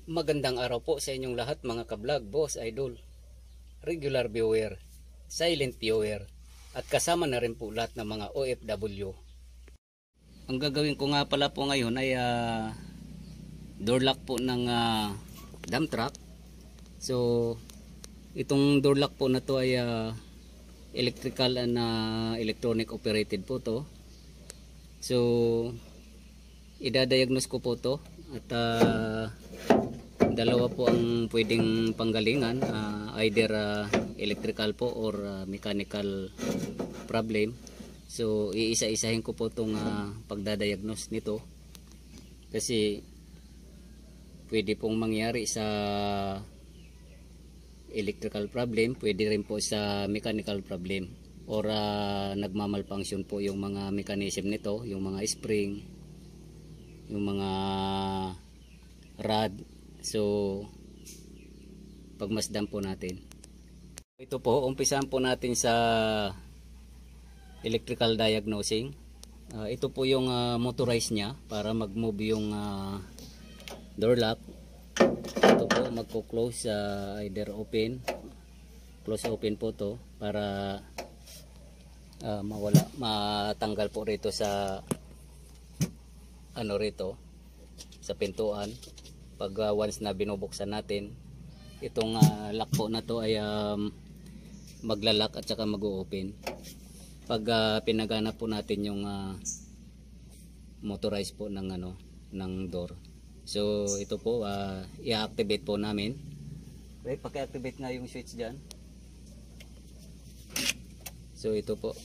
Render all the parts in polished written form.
Magandang araw po sa inyong lahat mga kablog, boss, idol, regular viewer, silent viewer, at kasama na rin po lahat ng mga OFW. Ang gagawin ko nga pala po ngayon ay door lock po ng dump truck. So itong door lock po na to ay electrical and electronic operated po to. So idadiagnose ko po to at dalawa po ang pwedeng panggalingan, either electrical po or mechanical problem. So iisa-isahin ko po itong pagdadiagnose nito kasi pwede pong mangyari sa electrical problem, pwede rin po sa mechanical problem, or nagmamalfunction po yung mga mechanism nito, yung mga spring, yung mga rod. So pagmasdan po natin ito po. Umpisahan po natin sa electrical diagnosing. Ito po yung motorized nya para mag-move yung door lock. Ito po magko-close, either open, close open po to para matanggal po rito sa rito sa pintuan. Pag once na binubuksan natin itong lock po na to ay maglalak at saka mag-open pag pinagana po natin yung motorized po ng ng door. So ito po i-activate po namin. Okay, paki-activate nga yung switch diyan. So ito po.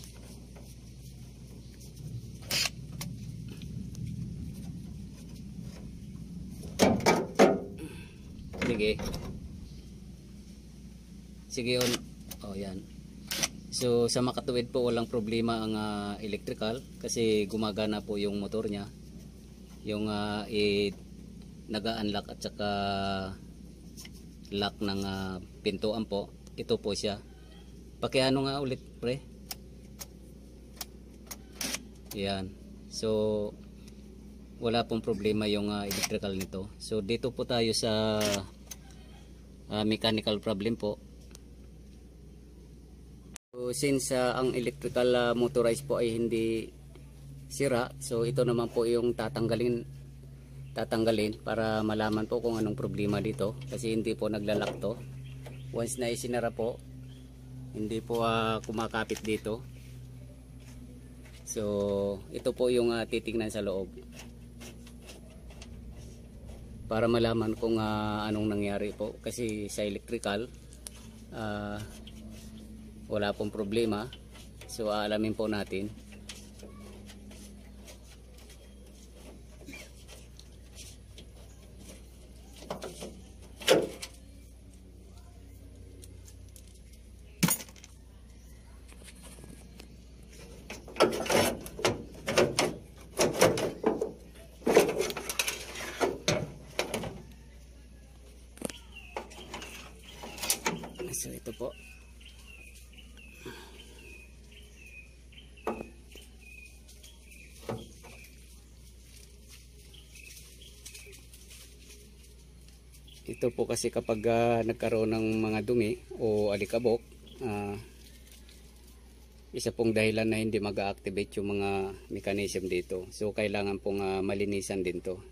Sige on. Yan. So sa makatuwid po walang problema ang electrical kasi gumagana po yung motor nya, yung naga-unlock at saka lock ng pintuan po. Ito po siya. Pakiano nga ulit pre. Yan. So wala pong problema yung electrical nito. So dito po tayo sa mechanical problem po. So since ang electrical motorized po ay hindi sira, so ito naman po yung tatanggalin para malaman po kung anong problema dito kasi hindi po naglalak to. Once na isinara po, hindi po kumakapit dito. So ito po yung titingnan sa loob para malaman kung anong nangyari po kasi sa electrical wala pong problema. So aalamin po natin. So ito po. Ito po kasi kapag nagkaroon ng mga dumi o alikabok, isa pong dahilan na hindi mag-activate yung mga mechanism dito. So kailangan pong malinisan din to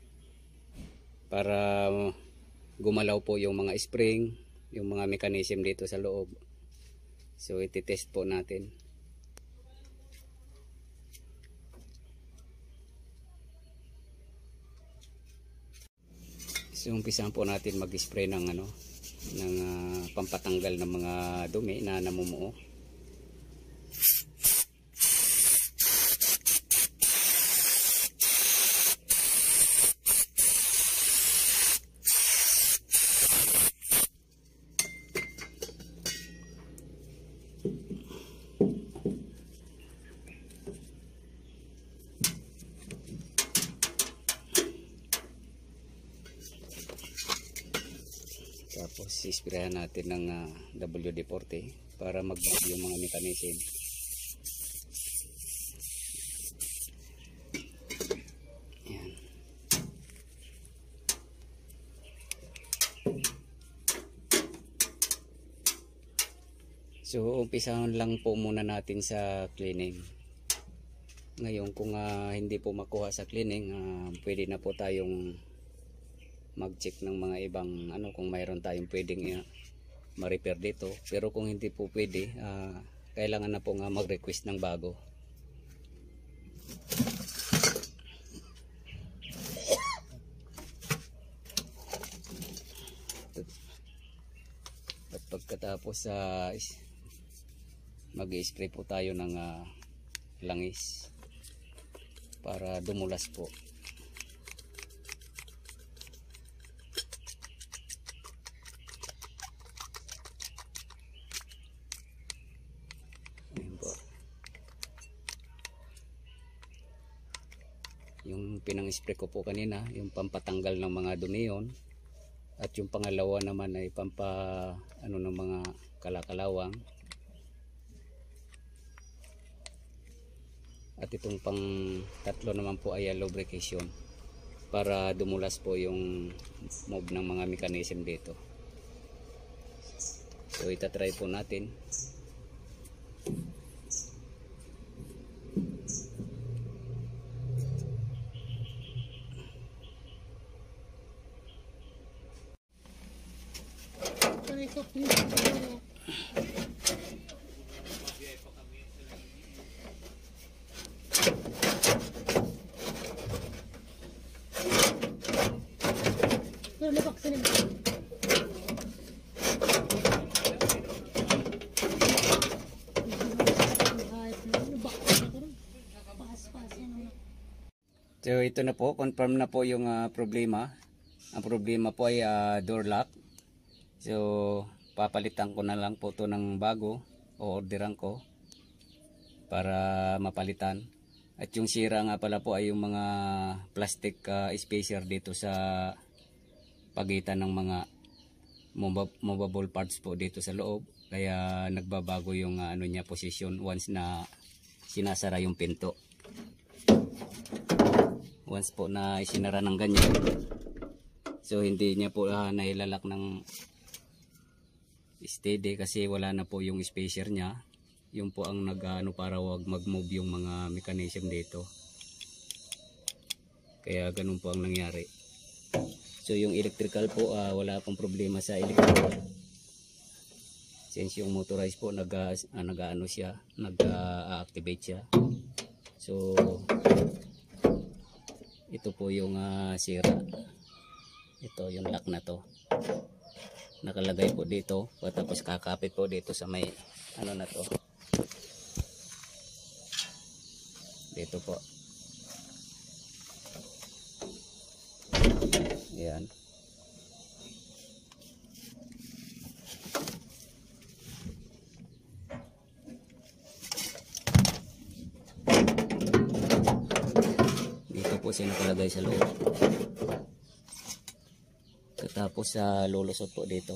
para gumalaw po yung mga spring, yung mga mechanism dito sa loob. So iti-test po natin. So umpisahan po natin mag-spray ng pampatanggal ng mga dumi na namumuo. Tapos isprayan natin ng WD-40 para mag-move yung mga mechanism. Yan. So umpisahan lang po muna natin sa cleaning. Ngayon kung hindi po makuha sa cleaning, pwede na po tayong mag-check ng mga ibang kung mayroon tayong pwedeng ma-repair dito. Pero kung hindi po pwede, kailangan na po mag-request ng bago. At pagkatapos mag-spray po tayo ng langis para dumulas po. Ayan po. Yung pinang-spray ko po kanina, yung pampatanggal ng mga dumi yun. At yung pangalawa naman ay ng mga kalakalawang. At itong pang tatlo naman po ay lubrication para dumulas po yung move ng mga mechanism dito. So itatry po natin. So ito na po, confirm na po yung problema. Ang problema po ay door lock. So papalitan ko na lang po to ng bago, o orderan ko para mapalitan. At yung sira nga pala po ay yung mga plastic spacer dito sa pagitan ng mga movable parts po dito sa loob. Kaya nagbabago yung niya position once na sinasara yung pinto. Once po na isinara ng ganyan, so hindi niya po nailalak ng steady kasi wala na po yung spacer niya. Yung po ang para wag mag-move yung mga mechanism dito. Kaya ganun po ang nangyari. So yung electrical po, wala pong problema sa electrical. Since yung motorized po nag-activate siya. So ito po yung sira. Ito yung lock na to. Nakalagay po dito. Tapos kakapit po dito sa may na to. Dito po. Ayan. Po siya nakalagay sa loob. Tapos lulusot po dito.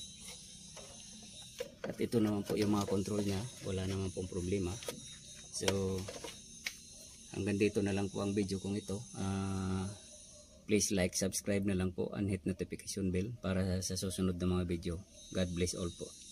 At ito naman po yung mga control niya. Wala naman pong problema. So hanggang dito na lang po ang video kong ito. Please like, subscribe na lang po and hit notification bell para sa susunod na mga video. God bless all po.